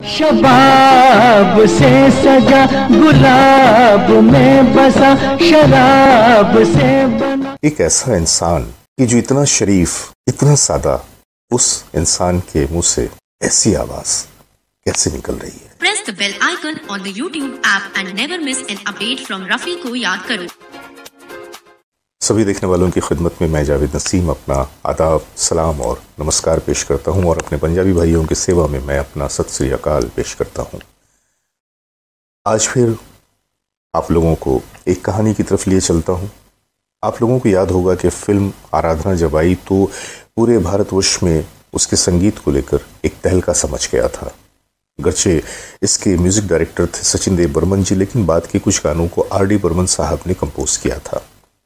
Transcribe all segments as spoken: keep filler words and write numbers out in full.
शबाब से सजा गुलाब में बसा शराब से बना। एक ऐसा इंसान कि जो इतना शरीफ, इतना सादा, उस इंसान के मुंह से ऐसी आवाज कैसे निकल रही है। Press the bell icon on the YouTube app and never miss an update from Rafi को याद करो। सभी देखने वालों की खिदमत में मैं जावेद नसीम अपना आदाब, सलाम और नमस्कार पेश करता हूं और अपने पंजाबी भाइयों की सेवा में मैं अपना सत श्री अकाल पेश करता हूं। आज फिर आप लोगों को एक कहानी की तरफ लिए चलता हूं। आप लोगों को याद होगा कि फिल्म आराधना जब आई तो पूरे भारतवर्ष में उसके संगीत को लेकर एक तहलका समझ गया था। गरचे इसके म्यूजिक डायरेक्टर थे सचिन देव बर्मन जी, लेकिन बाद के कुछ गानों को आर डी बर्मन साहब ने कंपोज किया था।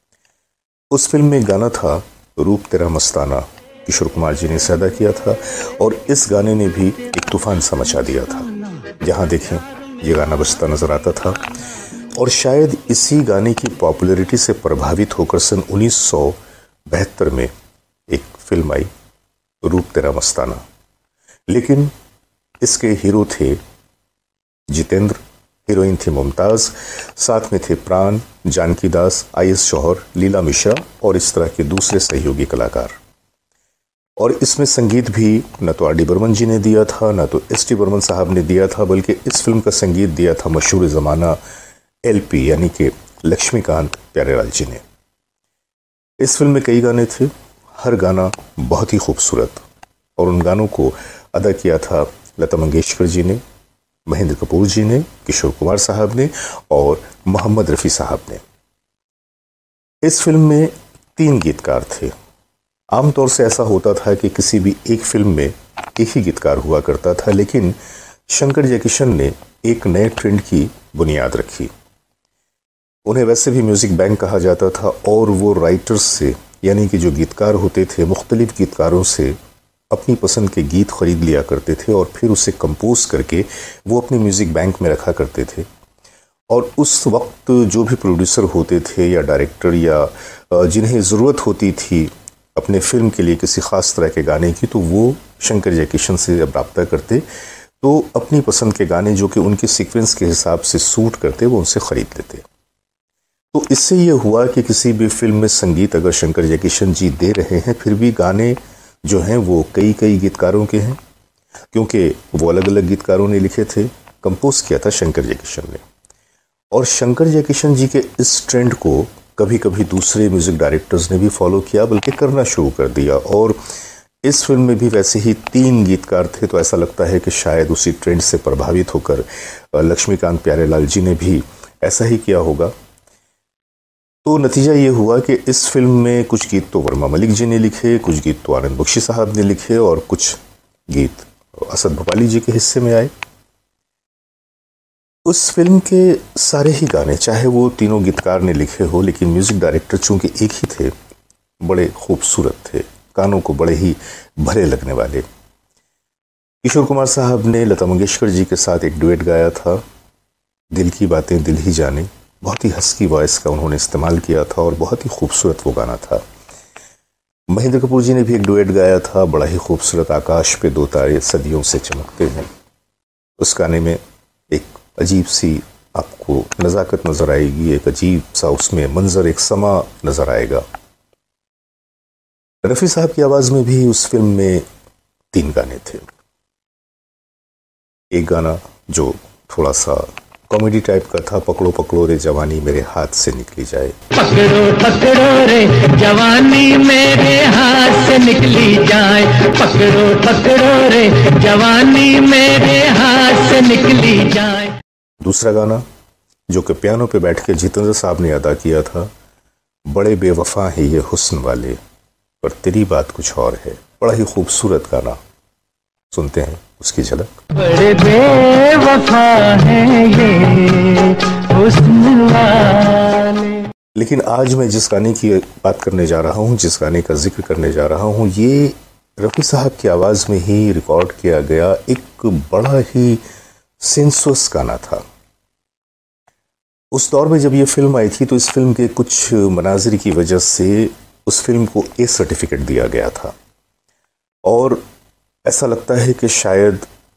उस फिल्म में गाना था रूप तेरा मस्ताना, किशोर कुमार जी ने सैदा किया था और इस गाने ने भी एक तूफान सा मचा दिया था। जहां देखें ये गाना बजता नजर आता था और शायद इसी गाने की पॉपुलैरिटी से प्रभावित होकर सन उन्नीस सौ बहत्तर में एक फिल्म आई रूप तेरा मस्ताना। लेकिन इसके हीरो थे जितेंद्र, हीरोइन थी मुमताज, साथ में थे प्राण, जानकी दास, आई एस जौहर, लीला मिश्रा और इस तरह के दूसरे सहयोगी कलाकार। और इसमें संगीत भी न तो आर डी बर्मन जी ने दिया था, न तो एस टी बर्मन साहब ने दिया था, बल्कि इस फिल्म का संगीत दिया था मशहूर ज़माना एल पी यानी कि लक्ष्मीकांत प्यारेलाल जी ने। इस फिल्म में कई गाने थे, हर गाना बहुत ही खूबसूरत, और उन गानों को अदा किया था लता मंगेशकर जी ने, महेंद्र कपूर जी ने, किशोर कुमार साहब ने और मोहम्मद रफ़ी साहब ने। इस फिल्म में तीन गीतकार थे। आमतौर से ऐसा होता था कि किसी भी एक फिल्म में एक ही गीतकार हुआ करता था, लेकिन शंकर जयकिशन ने एक नए ट्रेंड की बुनियाद रखी। उन्हें वैसे भी म्यूजिक बैंक कहा जाता था और वो राइटर्स से यानी कि जो गीतकार होते थे मुख्तलिफ गीतकारों से अपनी पसंद के गीत खरीद लिया करते थे और फिर उसे कंपोज करके वो अपने म्यूज़िक बैंक में रखा करते थे। और उस वक्त जो भी प्रोड्यूसर होते थे या डायरेक्टर या जिन्हें ज़रूरत होती थी अपने फिल्म के लिए किसी ख़ास तरह के गाने की, तो वो शंकर जयकिशन से जब रब्ता करते तो अपनी पसंद के गाने जो कि उनके सीक्वेंस के हिसाब से सूट करते वो उनसे ख़रीद लेते। तो इससे ये हुआ कि किसी भी फिल्म में संगीत अगर शंकर जयकिशन जी दे रहे हैं, फिर भी गाने जो हैं वो कई कई गीतकारों के हैं, क्योंकि वो अलग अलग गीतकारों ने लिखे थे, कंपोज किया था शंकर जयकिशन ने। और शंकर जयकिशन जी के इस ट्रेंड को कभी कभी दूसरे म्यूज़िक डायरेक्टर्स ने भी फॉलो किया, बल्कि करना शुरू कर दिया। और इस फिल्म में भी वैसे ही तीन गीतकार थे, तो ऐसा लगता है कि शायद उसी ट्रेंड से प्रभावित होकर लक्ष्मीकांत प्यारेलाल जी ने भी ऐसा ही किया होगा। तो नतीजा ये हुआ कि इस फिल्म में कुछ गीत तो वर्मा मलिक जी ने लिखे, कुछ गीत तो आनंद बख्शी साहब ने लिखे और कुछ गीत असद भोपाली जी के हिस्से में आए। उस फिल्म के सारे ही गाने, चाहे वो तीनों गीतकार ने लिखे हो, लेकिन म्यूजिक डायरेक्टर चूंकि एक ही थे, बड़े खूबसूरत थे, कानों को बड़े ही भले लगने वाले। किशोर कुमार साहब ने लता मंगेशकर जी के साथ एक डुएट गाया था, दिल की बातें दिल ही जाने। बहुत ही हस्की वॉइस का उन्होंने इस्तेमाल किया था और बहुत ही खूबसूरत वो गाना था। महेंद्र कपूर जी ने भी एक डुएट गाया था, बड़ा ही खूबसूरत, आकाश पे दो तारे सदियों से चमकते हैं। उस गाने में एक अजीब सी आपको नज़ाकत नज़र आएगी, एक अजीब सा उसमें मंजर, एक समा नज़र आएगा। रफ़ी साहब की आवाज़ में भी उस फिल्म में तीन गाने थे। एक गाना जो थोड़ा सा कॉमेडी टाइप का था, पकड़ो पकड़ो रे जवानी मेरे हाथ से निकली जाए। पकड़ो पकड़ो रे जवानी मेरे हाथ से निकली जाए, पकड़ो पकड़ो रे जवानी मेरे हाथ से निकली जाए। दूसरा गाना जो कि पियानो पे बैठ के जितेंद्र साहब ने अदा किया था, बड़े बेवफा हैं ये हुस्न वाले पर तेरी बात कुछ और है। बड़ा ही खूबसूरत गाना, सुनते हैं उसकी झलक। बड़े बेवफा हैं ये हुस्न वाले। लेकिन आज मैं जिस गाने की बात करने जा रहा हूँ, जिस गाने का जिक्र करने जा रहा हूँ, ये रफ़ी साहब की आवाज़ में ही रिकॉर्ड किया गया एक बड़ा ही सेंसुअस गाना था। उस दौर में जब ये फिल्म आई थी तो इस फिल्म के कुछ मनाजिर की वजह से उस फिल्म को ए सर्टिफिकेट दिया गया था और ऐसा लगता है कि शायद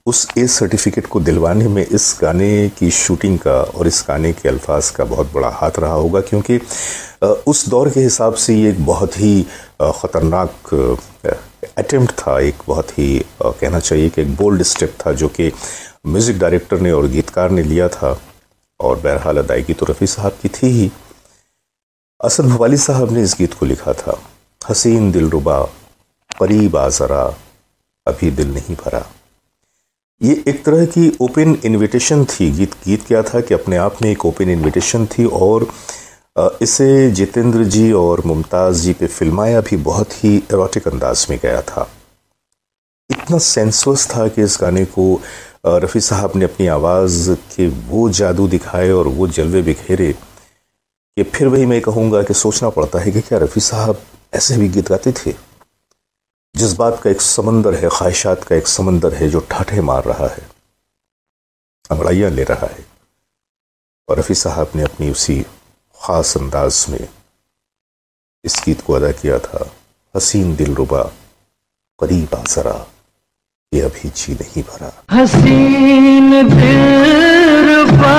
उस ए सर्टिफिकेट को दिलवाने में इस गाने की शूटिंग का और इस गाने के अल्फाज का बहुत बड़ा हाथ रहा होगा, क्योंकि उस दौर के हिसाब से ये एक बहुत ही ख़तरनाक अटेम्प्ट था, एक बहुत ही कहना चाहिए कि एक बोल्ड स्टेप था जो कि म्यूज़िक डायरेक्टर ने और गीतकार ने लिया था। और बहरहाल अदायगी तो रफ़ी साहब की थी ही। असद भवाली साहब ने इस गीत को लिखा था, हसीन दिलरुबा करीब आ ज़रा अभी दिल नहीं भरा। ये एक तरह की ओपन इनविटेशन थी। गीत गीत क्या था कि अपने आप में एक ओपन इनविटेशन थी, और इसे जितेंद्र जी और मुमताज़ जी पे फिल्माया भी बहुत ही एरोटिक अंदाज में गया था। इतना सेंसुअस था कि इस गाने को रफ़ी साहब ने अपनी आवाज़ के वो जादू दिखाए और वो जलवे बिखेरे कि फिर वही मैं कहूँगा कि सोचना पड़ता है कि क्या रफ़ी साहब ऐसे भी गीत गाते थे। जज्बात का एक समंदर है, ख्वाहिशात का एक समंदर है जो ठाठे मार रहा है, अंगड़ाइयाँ ले रहा है, और रफ़ी साहब ने अपनी उसी ख़ास अंदाज में इस गीत को अदा किया था। हसीन दिलरुबा करीब आ ज़रा ये अभी जी नहीं भरा। हसीन दिलरुबा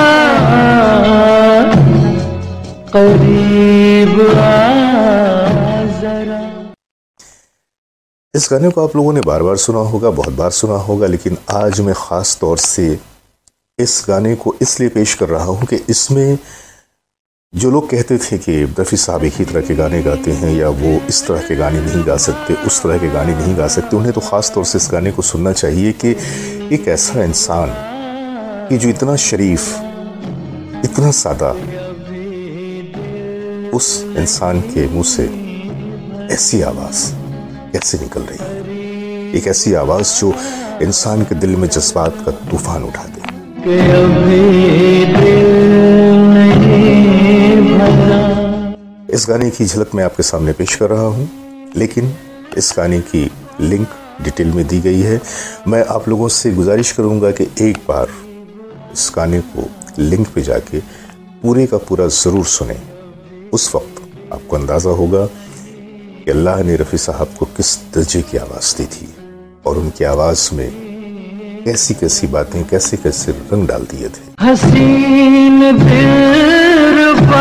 करीब आ ज़रा। इस गाने को आप लोगों ने बार बार सुना होगा, बहुत बार सुना होगा, लेकिन आज मैं ख़ास तौर से इस गाने को इसलिए पेश कर रहा हूँ कि इसमें जो लोग कहते थे कि रफ़ी साहब एक ही तरह के गाने गाते हैं या वो इस तरह के गाने नहीं गा सकते, उस तरह के गाने नहीं गा सकते, उन्हें तो ख़ास तौर से इस गाने को सुनना चाहिए कि एक ऐसा इंसान कि जो इतना शरीफ, इतना सादा, उस इंसान के मुंह से ऐसी आवाज़ कैसे निकल रही है, एक ऐसी आवाज़ जो इंसान के दिल में जज्बात का तूफान उठा दे। इस गाने की झलक मैं आपके सामने पेश कर रहा हूं, लेकिन इस गाने की लिंक डिटेल में दी गई है। मैं आप लोगों से गुजारिश करूंगा कि एक बार इस गाने को लिंक पे जाके पूरे का पूरा ज़रूर सुने। उस वक्त आपको अंदाज़ा होगा कि अल्लाह ने रफ़ी साहब को किस दर्जे की आवाज़ दी थी और उनकी आवाज़ में कैसी कैसी बातें, कैसे कैसे रंग डाल दिए थे। हसीन दिलरुबा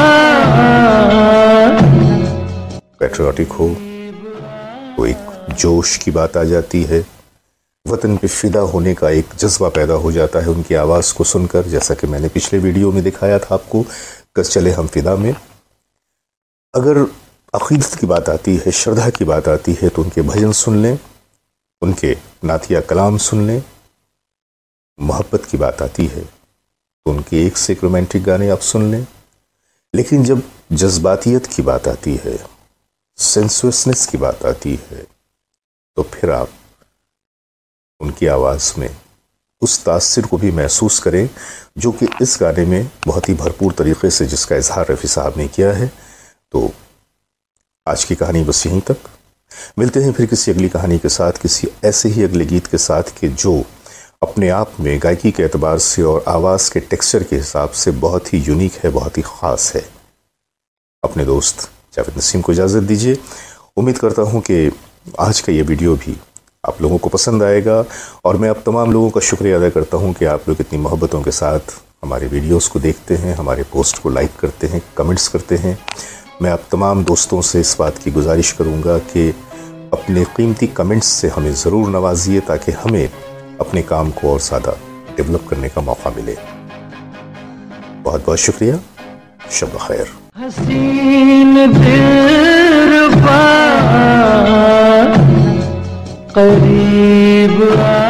पैट्रियोटिक हो तो एक जोश की बात आ जाती है, वतन पे फिदा होने का एक जज्बा पैदा हो जाता है उनकी आवाज़ को सुनकर, जैसा कि मैंने पिछले वीडियो में दिखाया था आपको, कस चले हम फिदा में। अगर अक़ीदत की बात आती है, श्रद्धा की बात आती है, तो उनके भजन सुन लें, उनके नातिया कलाम सुन लें। मोहब्बत की बात आती है तो उनके एक से एक रोमांटिक गाने आप सुन लें। लेकिन जब जज्बातियत की बात आती है, सेंसुअसनेस की बात आती है, तो फिर आप उनकी आवाज़ में उस तासिर को भी महसूस करें जो कि इस गाने में बहुत ही भरपूर तरीके से जिसका इजहार रफ़ी साहब ने किया है। तो आज की कहानी बस यहीं तक। मिलते हैं फिर किसी अगली कहानी के साथ, किसी ऐसे ही अगले गीत के साथ कि जो अपने आप में गायकी के एतबार से और आवाज़ के टेक्सचर के हिसाब से बहुत ही यूनिक है, बहुत ही ख़ास है। अपने दोस्त जावेद नसीम को इजाज़त दीजिए। उम्मीद करता हूँ कि आज का ये वीडियो भी आप लोगों को पसंद आएगा, और मैं अब तमाम लोगों का शुक्रिया अदा करता हूँ कि आप लोग इतनी मोहब्बतों के साथ हमारे वीडियोस को देखते हैं, हमारे पोस्ट को लाइक करते हैं, कमेंट्स करते हैं। मैं आप तमाम दोस्तों से इस बात की गुजारिश करूँगा कि अपने कीमती कमेंट्स से हमें ज़रूर नवाजिए ताकि हमें अपने काम को और ज़्यादा डेवलप करने का मौका मिले। बहुत बहुत शुक्रिया। शब खैर। हसीन दिलरुबा करीब आ